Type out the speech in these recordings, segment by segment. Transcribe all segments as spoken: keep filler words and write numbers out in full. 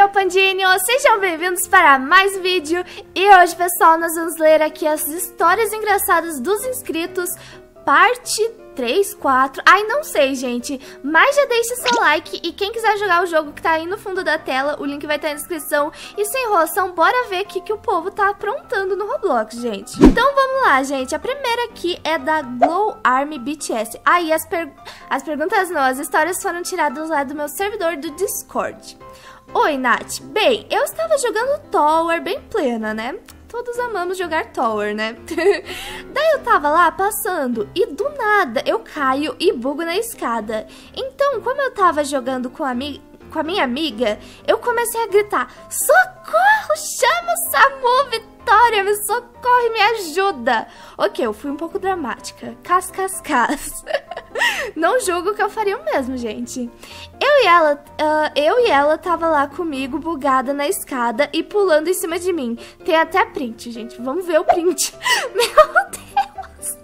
meu pandinho, sejam bem-vindos para mais um vídeo. E hoje, pessoal, nós vamos ler aqui as histórias engraçadas dos inscritos, parte três, quatro, ai não sei, gente, mas já deixa seu like. E quem quiser jogar o jogo que tá aí no fundo da tela, o link vai estar na descrição. E sem enrolação, bora ver o que, que o povo tá aprontando no Roblox, gente. Então vamos lá, gente, a primeira aqui é da Glow Army B T S. Aí as, per... as perguntas não, as histórias foram tiradas lá do meu servidor do Discord. Oi, Nath. Bem, eu estava jogando Tower bem plena, né? Todos amamos jogar Tower, né? Daí eu tava lá passando e do nada eu caio e bugo na escada. Então, como eu tava jogando com a, com a minha amiga, eu comecei a gritar: socorro, chama o SAMU, Vitória, me socorre, me ajuda. Ok, eu fui um pouco dramática. Cas, cas, cas. Não julgo que eu faria o mesmo, gente. Eu e ela, uh, eu e ela tava lá comigo, bugada na escada e pulando em cima de mim. Tem até print, gente. Vamos ver o print. Meu Deus.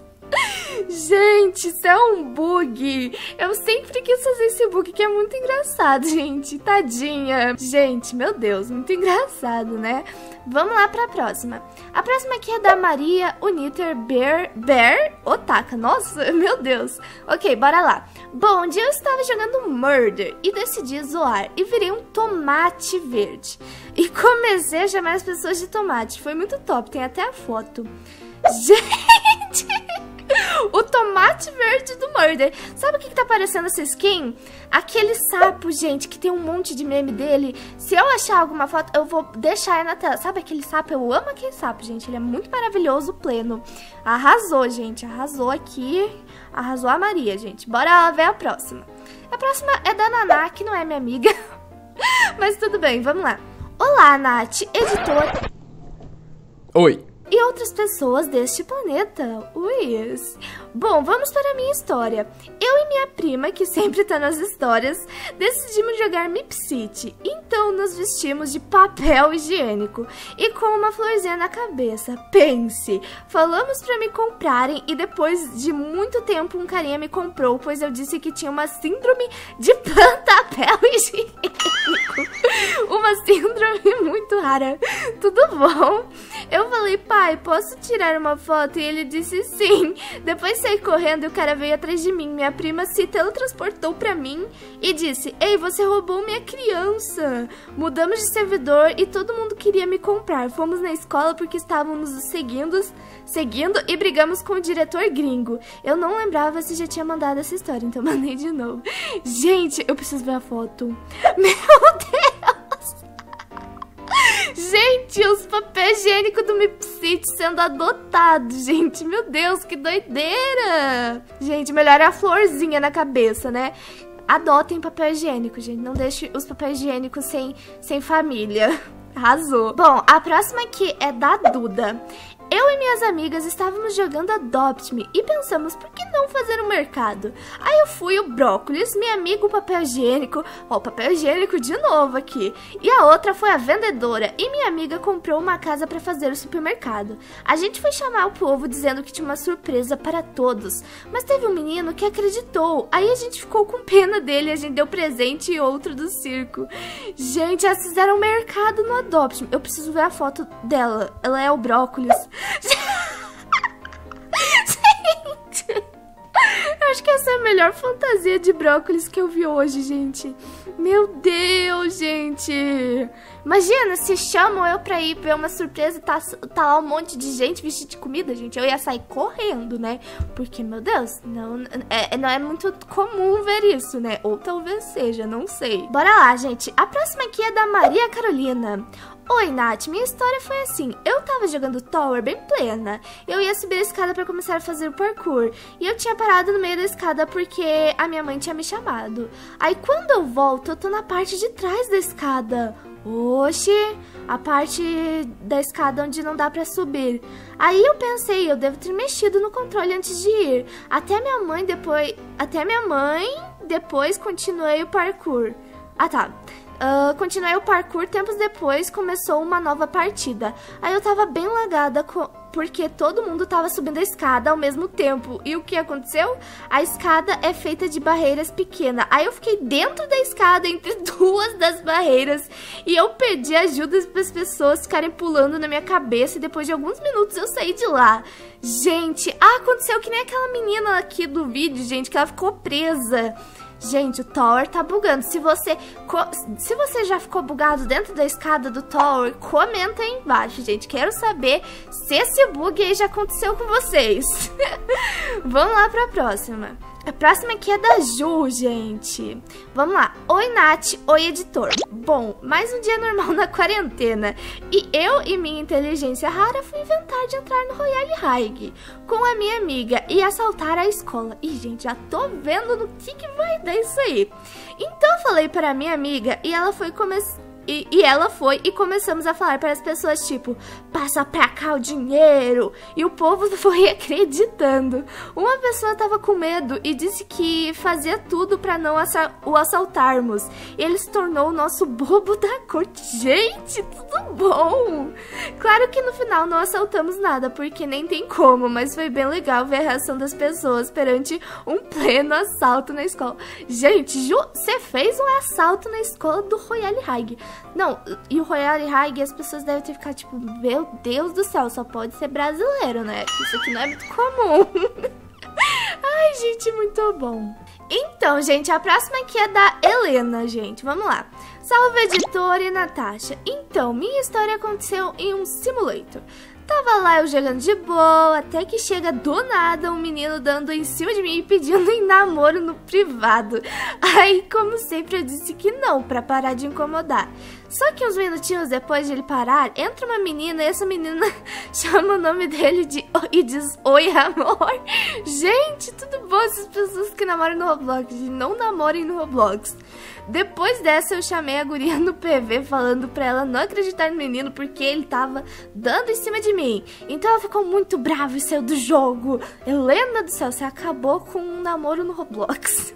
Gente, isso é um bug. Eu sempre quis fazer esse bug, que é muito engraçado, gente. Tadinha. Gente, meu Deus, muito engraçado, né? Vamos lá pra próxima. A próxima aqui é da Maria Uniter Bear, Bear Otaka. Nossa, meu Deus. Ok, bora lá. Bom, um dia eu estava jogando Murder e decidi zoar e virei um tomate verde. E comecei a chamar as pessoas de tomate. Foi muito top, tem até a foto. Gente... O tomate verde do Murder. Sabe o que, que tá parecendo essa skin? Aquele sapo, gente, que tem um monte de meme dele. Se eu achar alguma foto, eu vou deixar aí na tela. Sabe aquele sapo? Eu amo aquele sapo, gente. Ele é muito maravilhoso, pleno. Arrasou, gente. Arrasou aqui. Arrasou a Maria, gente. Bora ver a próxima. A próxima é da Naná, que não é minha amiga. Mas tudo bem, vamos lá. Olá, Nath, editor. Oi. E outras pessoas deste planeta. Ui. Bom, vamos para a minha história. Eu e minha prima, que sempre tá nas histórias, decidimos jogar Mip City. Então nos vestimos de papel higiênico e com uma florzinha na cabeça. Pense, falamos para me comprarem e depois de muito tempo um carinha me comprou, pois eu disse que tinha uma síndrome de plantapel higiênico. Uma síndrome muito rara. Tudo bom? Eu falei, pai, posso tirar uma foto? E ele disse sim. Depois saí correndo e o cara veio atrás de mim. Minha prima se teletransportou pra mim e disse: ei, você roubou minha criança. Mudamos de servidor e todo mundo queria me comprar. Fomos na escola porque estávamos nos seguindo, seguindo e brigamos com o diretor gringo. Eu não lembrava se já tinha mandado essa história, então mandei de novo. Gente, eu preciso ver a foto. Meu Deus! Gente, os papéis higiênicos do Mip City sendo adotados, gente. Meu Deus, que doideira. Gente, melhor é a florzinha na cabeça, né? Adotem papel higiênico, gente. Não deixe os papéis higiênicos sem, sem família. Arrasou. Bom, a próxima aqui é da Duda. Eu e minhas amigas estávamos jogando Adopt Me e pensamos, por que não fazer um mercado? Aí eu fui o brócolis, minha amiga o papel higiênico, ó, o papel higiênico de novo aqui, e a outra foi a vendedora, e minha amiga comprou uma casa para fazer o supermercado. A gente foi chamar o povo dizendo que tinha uma surpresa para todos, mas teve um menino que acreditou, aí a gente ficou com pena dele, a gente deu presente e outro do circo. Gente, elas fizeram um mercado no Adopt Me, eu preciso ver a foto dela, ela é o brócolis. Gente, eu acho que essa é a melhor fantasia de brócolis que eu vi hoje, gente. Meu Deus, gente. Imagina se chamam eu pra ir ver uma surpresa e tá, tá lá um monte de gente vestida de comida, gente. Eu ia sair correndo, né? Porque, meu Deus, não é, não é muito comum ver isso, né? Ou talvez seja, não sei. Bora lá, gente. A próxima aqui é da Maria Carolina. Oi, Nath, minha história foi assim, eu tava jogando Tower bem plena, eu ia subir a escada pra começar a fazer o parkour, e eu tinha parado no meio da escada porque a minha mãe tinha me chamado. Aí quando eu volto, eu tô na parte de trás da escada. Oxi, a parte da escada onde não dá pra subir. Aí eu pensei, eu devo ter mexido no controle antes de ir. Até minha mãe depois, até minha mãe, depois continuei o parkour. Ah, tá. Uh, continuei o parkour, tempos depois começou uma nova partida. Aí eu tava bem lagada com... porque todo mundo tava subindo a escada ao mesmo tempo. E o que aconteceu? A escada é feita de barreiras pequenas. Aí eu fiquei dentro da escada, entre duas das barreiras. E eu pedi ajuda para as pessoas ficarem pulando na minha cabeça e depois de alguns minutos eu saí de lá. Gente, ah, aconteceu que nem aquela menina aqui do vídeo, gente, que ela ficou presa. Gente, o Tower tá bugando. Se você, se você já ficou bugado dentro da escada do Tower, comenta aí embaixo, gente. Quero saber se esse bug aí já aconteceu com vocês. Vamos lá pra próxima. A próxima aqui é da Ju, gente. Vamos lá. Oi, Nath. Oi, editor. Bom, mais um dia normal na quarentena. E eu e minha inteligência rara fui inventar de entrar no Royale High com a minha amiga e assaltar a escola. E, gente, já tô vendo no que, que vai dar isso aí. Então, eu falei para a minha amiga e ela foi começar... E, e ela foi e começamos a falar para as pessoas, tipo, passa pra cá o dinheiro. E o povo foi acreditando. Uma pessoa tava com medo e disse que fazia tudo pra não assa o assaltarmos. E ele se tornou o nosso bobo da corte. Gente, tudo bom. Claro que no final não assaltamos nada, porque nem tem como. Mas foi bem legal ver a reação das pessoas perante um pleno assalto na escola. Gente, Ju, você fez um assalto na escola do Royale High. Não, e o Royale High, as pessoas devem ter ficado tipo, meu Deus do céu, só pode ser brasileiro, né? Isso aqui não é muito comum. Ai, gente, muito bom. Então, gente, a próxima aqui é da Helena, gente. Vamos lá. Salve, editor e Natasha. Então, minha história aconteceu em um simulator. Tava lá eu jogando de boa, até que chega do nada um menino dando em cima de mim e pedindo em namoro no privado. Aí, como sempre, eu disse que não, pra parar de incomodar. Só que uns minutinhos depois de ele parar, entra uma menina e essa menina chama o nome dele de e diz, oi, amor. Gente, tudo bom essas pessoas que namoram no Roblox? Não namorem no Roblox. Depois dessa, eu chamei a guria no P V falando pra ela não acreditar no menino porque ele tava dando em cima de mim. Então ela ficou muito brava e saiu do jogo. Helena do céu, você acabou com um namoro no Roblox.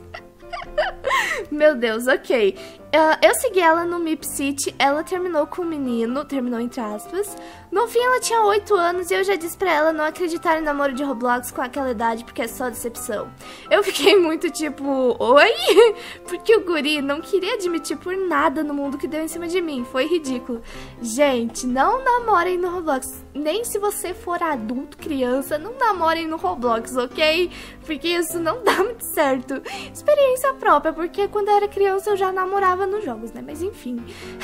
Meu Deus, ok. Uh, eu segui ela no Mip City, ela terminou com o menino, terminou entre aspas. No fim ela tinha oito anos e eu já disse pra ela não acreditar em namoro de Roblox com aquela idade porque é só decepção. Eu fiquei muito tipo, oi? Porque o guri não queria admitir por nada no mundo que deu em cima de mim, foi ridículo. Gente, não namorem no Roblox, nem se você for adulto, criança, não namorem no Roblox, ok? Porque isso não dá muito certo. Experiência própria, porque quando eu era criança eu já namorava nos jogos, né? Mas enfim.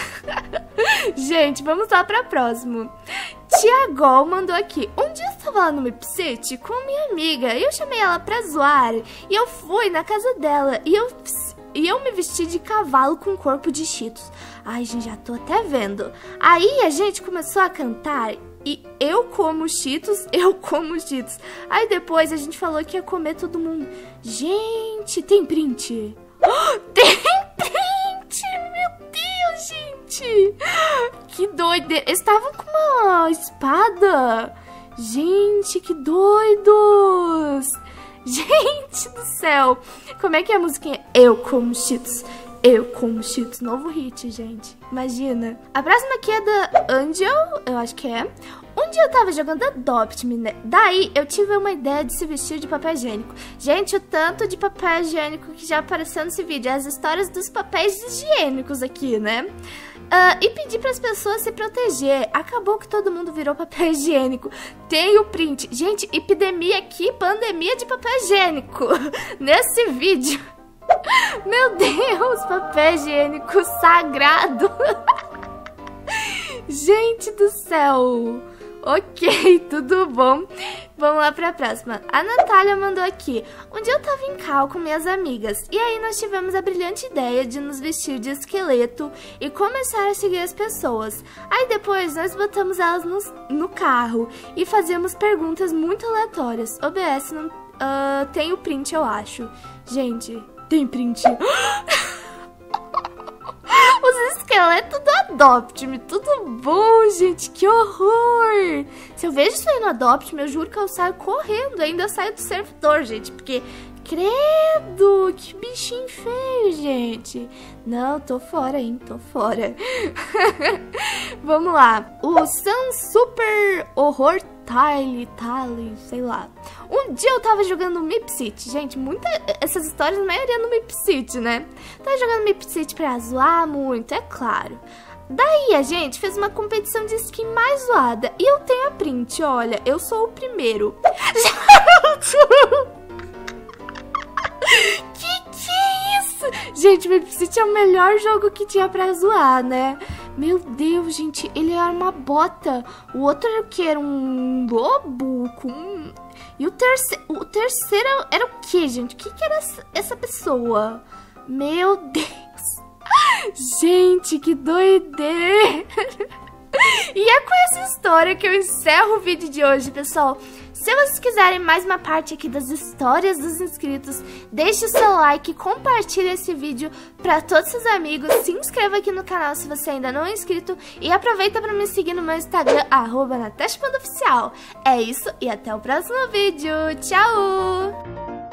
Gente, vamos lá pra próximo. Tiagol mandou aqui. Um dia eu estava lá no Mip City com minha amiga e eu chamei ela pra zoar. E eu fui na casa dela e eu, e eu me vesti de cavalo com corpo de Cheetos. Ai, gente, já tô até vendo. Aí a gente começou a cantar e eu como Cheetos, eu como Cheetos. Aí depois a gente falou que ia comer todo mundo. Gente, tem print? Oh, tem print! Meu Deus, gente! Que doido! Eles estavam com uma espada! Gente, que doidos! Gente do céu! Como é que é a musiquinha? Eu como Cheetos. Eu como Cheetos. Novo hit, gente. Imagina. A próxima aqui é da Angel, eu acho que é. Um dia eu tava jogando Adopt Me, né? Daí eu tive uma ideia de se vestir de papel higiênico. Gente, o tanto de papel higiênico que já apareceu nesse vídeo. As histórias dos papéis higiênicos aqui, né? Uh, e pedi para as pessoas se proteger. Acabou que todo mundo virou papel higiênico. Tem o print. Gente, epidemia aqui, pandemia de papel higiênico. Nesse vídeo. Meu Deus, papel higiênico sagrado. Gente do céu. Ok, tudo bom. Vamos lá pra próxima. A Natália mandou aqui. Um dia eu tava em cal com minhas amigas e aí nós tivemos a brilhante ideia de nos vestir de esqueleto e começar a seguir as pessoas. Aí depois nós botamos elas no, no carro e fazíamos perguntas muito aleatórias. O B S não uh, tem o print, eu acho. Gente, tem print. Os esqueletos do Adopt Me, tudo bom, gente? Que horror! Se eu vejo isso aí no Adopt Me, eu juro que eu saio correndo, ainda saio do servidor, gente, porque, credo, que bichinho feio, gente. Não, tô fora, hein, tô fora. Vamos lá. O Sun Super Horror Tile, Tile, sei lá. Um dia eu tava jogando Mip City. Gente, muita, essas histórias, a maioria no Mip City, né? Tava jogando Mip City pra zoar muito, é claro. Daí a gente fez uma competição de skin mais zoada. E eu tenho a print, olha, eu sou o primeiro. Que que é isso? Gente, Mip City é o melhor jogo que tinha pra zoar, né? Meu Deus, gente, ele era uma bota. O outro era o que? Era um lobo com... E o, terce... o terceiro era o que, gente? O que, que era essa pessoa? Meu Deus. Gente, que doideira. E é com essa história que eu encerro o vídeo de hoje, pessoal. Se vocês quiserem mais uma parte aqui das histórias dos inscritos, deixe o seu like, compartilhe esse vídeo para todos os seus amigos, se inscreva aqui no canal se você ainda não é inscrito e aproveita para me seguir no meu Instagram, arroba natashpandaoficial. É isso e até o próximo vídeo. Tchau!